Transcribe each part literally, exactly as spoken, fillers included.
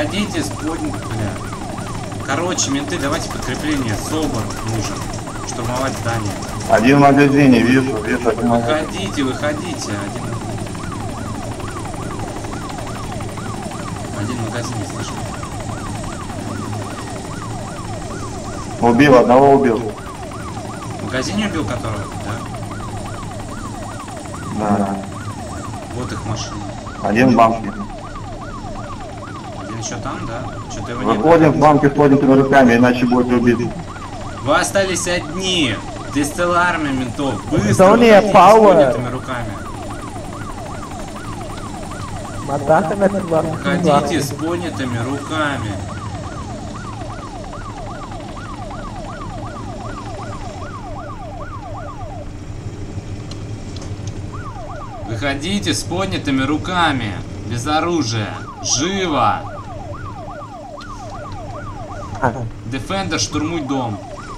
Выходите с поднятым, бля. Короче, менты, давайте подкрепление. Собор нужен. Штурмовать здание. Один в магазине, вижу, вижу. Один магазин. Выходите, выходите. Один, один магазин, не слышу. Убил, одного убил. В магазине убил которого? Да. Да. Вот их машина. Один в банке. Один еще там, да? Что-то его не Выходим в банке с поднятыми руками, иначе будете убиты. Вы остались одни. Здесь целая армия ментов. Быстро Да не, выходите с Пауэр. поднятыми руками. Выходите с поднятыми руками. Выходите с поднятыми руками. Без оружия. Живо. Дефендер, штурмуй дом.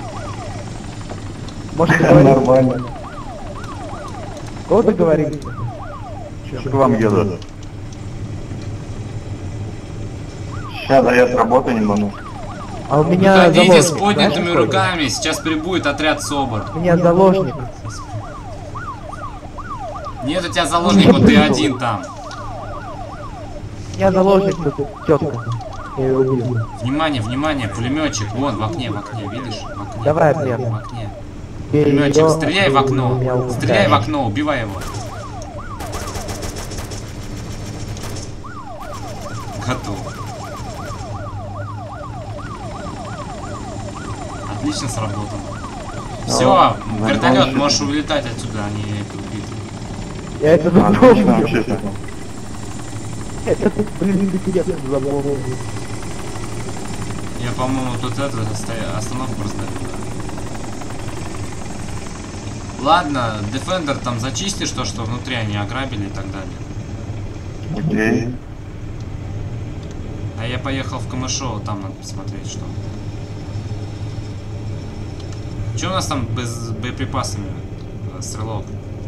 Может, говорить? Нормально. Кого ты говоришь? К вам еду. Сейчас я отработаю немного. А у меня Выходите заложник. с поднятыми Знаешь, руками. Сейчас прибудет отряд СОБР. у меня заложник. Нет у тебя заложник, вот ты один там. У меня заложник тут тетка. Я ее убил. Внимание, внимание, пулеметчик. Вон, в окне, в окне, видишь? В окне. Давай обмен. В окне. Бей Пулеметчик, её, стреляй в а ты окно. меня Стреляй в убиваешь. окно, убивай его. Готов. Отлично сработано. Все, вертолет, можешь улетать отсюда, они убиты. Я это Отлично, запомнил. вообще-то. Это, блин, интересно запомнил. Я, по-моему, тут это остановку раздавил. Ладно, Defender там зачистишь то, что внутри они ограбили и так далее. Окей. А я поехал в Камышово, там надо посмотреть, что. Что у нас там без с боеприпасами, э, стрелок?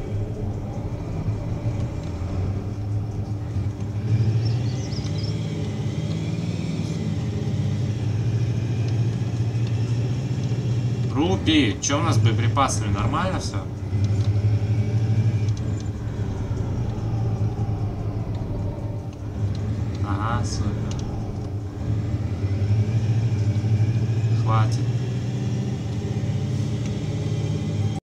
Рупи, что у нас с боеприпасами? Нормально все? Ага, супер. Хватит.